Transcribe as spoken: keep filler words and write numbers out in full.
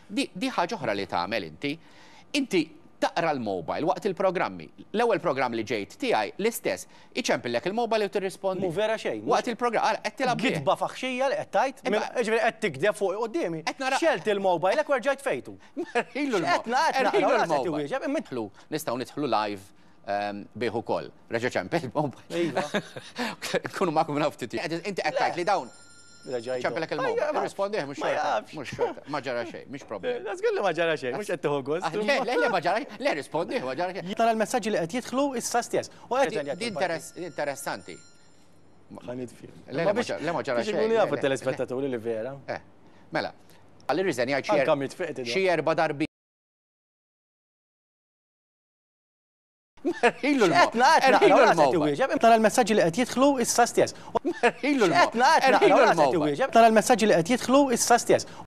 Di di ħaġa oħra li tagħmel inti. Inti taqra l-mobile waqt il-programmi. L-ewwel programm li ġejt tiegħi l-istess, iċempillek il-mobile u tirrispondi. Mu vera xejn. Waqt il-programm qed tilab bih. Gidba faħxija li qed tajt, ġifieri qed tikdeb fuq qudiemi. Xelt il-mobile hekk werġajt fejtu. Ilu l-mobile. Nidħlu, nistgħu nidħlu live bih ukoll. Reġa' ċempel il-mobile. Kunu magħkom naftit. Inti qed tgħid li dawn ċempelek il-mobile. Rispondi mhux xorta. Mhux xorta. Ma ġara xejn, mhux problema. Żgulli ma ġara xejn, mhux qed tieħu gost. Le, le, ma ġara xejn. Le, rispondi, ma ġara xejn. Tara l-messaġġi li qed jidħlu issa stess. Di interessanti. Ħanidfi. Le, ma ġara xejn. X'ikunu jafu telespettaturi li vera. Eh, mela. Għalli riżen jgħid xi erba' darbi. Ilu l-mobile. Tara l-messaġġi li qed jidħlu issa stess. Ilu l-mobile. Tara l-messaġġi li qed jidħlu issa stess.